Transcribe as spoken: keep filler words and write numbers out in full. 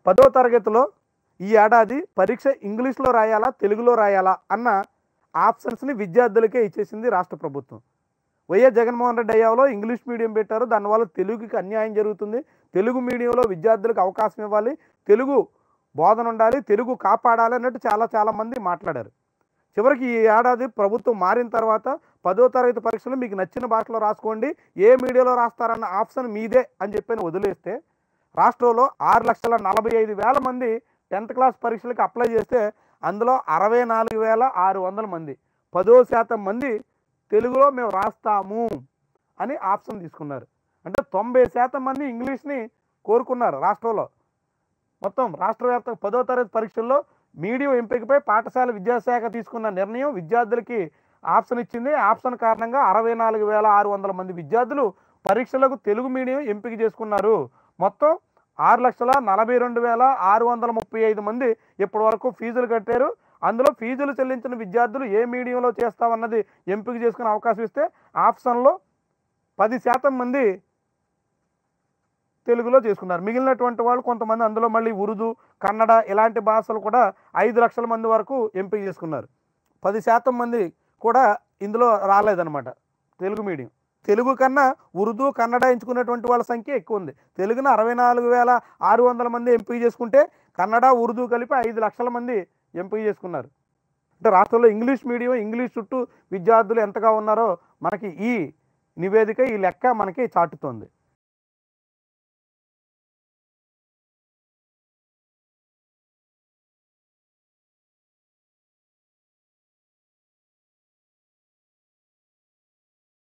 పదో తరగతిలో ఈ ఏడాది పరీక్ష ఇంగ్లీష్లో రాయాలా తెలుగులో రాయాలా అన్న ఆప్షన్స్ని విద్యార్థులకే ఇచ్చేసింది రాష్ట్ర ప్రభుత్వం. వైఎస్ జగన్మోహన్ రెడ్డి హయాంలో ఇంగ్లీష్ మీడియం పెట్టారు. దానివల్ల తెలుగుకి అన్యాయం జరుగుతుంది, తెలుగు మీడియంలో విద్యార్థులకు అవకాశం ఇవ్వాలి, తెలుగు బోధన ఉండాలి, తెలుగు కాపాడాలి అన్నట్టు చాలా చాలామంది మాట్లాడారు. చివరికి ఈ ఏడాది ప్రభుత్వం మారిన తర్వాత పదో తరగతి పరీక్షలు మీకు నచ్చిన భాషలో రాసుకోండి, ఏ మీడియాలో రాస్తారన్న ఆప్షన్ మీదే అని చెప్పని వదిలేస్తే రాష్ట్రంలో ఆరు లక్షల నలభై ఐదు వేల మంది టెన్త్ క్లాస్ పరీక్షలకు అప్లై చేస్తే అందులో అరవై నాలుగు వేల ఆరు వందల మంది పదో శాతం మంది తెలుగులో మేము రాస్తాము అని ఆప్షన్ తీసుకున్నారు. అంటే తొంభై శాతం మంది ఇంగ్లీష్ని కోరుకున్నారు. రాష్ట్రంలో మొత్తం రాష్ట్ర వ్యాప్తంగా పదో తరగతి పరీక్షల్లో మీడియం ఎంపికపై పాఠశాల విద్యాశాఖ తీసుకున్న నిర్ణయం విద్యార్థులకి ఆప్షన్ ఇచ్చింది. ఆప్షన్ కారణంగా అరవై నాలుగు వేల ఆరు వందల మంది విద్యార్థులు పరీక్షలకు తెలుగు మీడియం ఎంపిక చేసుకున్నారు. మొత్తం ఆరు లక్షల నలభై రెండు వేల ఆరు వందల ముప్పై ఐదు మంది ఇప్పటి వరకు ఫీజులు కట్టారు. అందులో ఫీజులు చెల్లించిన విద్యార్థులు ఏ మీడియంలో చేస్తామన్నది ఎంపిక చేసుకునే అవకాశం ఇస్తే ఆప్షన్లో పది శాతం మంది తెలుగులో చేసుకున్నారు. మిగిలినటువంటి వాళ్ళు కొంతమంది అందులో మళ్ళీ ఉర్దూ, కన్నడ ఇలాంటి భాషలు కూడా ఐదు లక్షల మంది వరకు ఎంపిక చేసుకున్నారు. పది శాతం మంది కూడా ఇందులో రాలేదన్నమాట తెలుగు మీడియం. తెలుగు కన్నా ఉర్దూ, కన్నడ ఎంచుకున్నటువంటి వాళ్ళ సంఖ్య ఎక్కువ ఉంది. తెలుగును అరవై నాలుగు వేల ఆరు వందల మంది ఎంపిక చేసుకుంటే కన్నడ, ఉర్దూ కలిపి ఐదు లక్షల మంది ఎంపిక చేసుకున్నారు. అంటే రాష్ట్రంలో ఇంగ్లీష్ మీడియం, ఇంగ్లీష్ చుట్టూ విద్యార్థులు ఎంతగా ఉన్నారో మనకి ఈ నివేదిక, ఈ లెక్క మనకి చాటుతోంది.